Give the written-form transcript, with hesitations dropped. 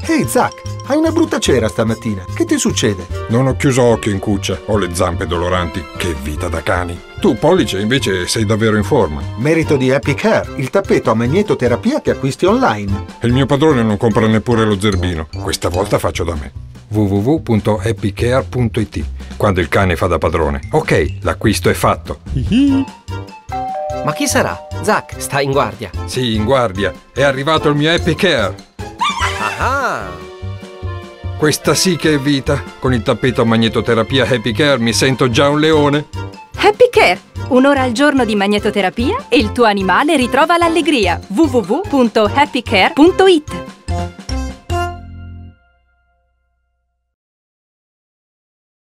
Ehi, Zack, hai una brutta cera stamattina. Che ti succede? Non ho chiuso occhio in cuccia, ho le zampe doloranti. Che vita da cani. Tu, Pollice, invece sei davvero in forma. Merito di Happy Care, il tappeto a magnetoterapia che acquisti online. E il mio padrone non compra neppure lo zerbino. Questa volta faccio da me. www.happycare.it. Quando il cane fa da padrone. Ok, l'acquisto è fatto. Ma chi sarà? Zack, sta in guardia. Sì, in guardia. È arrivato il mio Happy Care. Ah! Questa sì che è vita. Con il tappeto a magnetoterapia Happy Care mi sento già un leone. Happy Care! Un'ora al giorno di magnetoterapia e il tuo animale ritrova l'allegria. www.happycare.it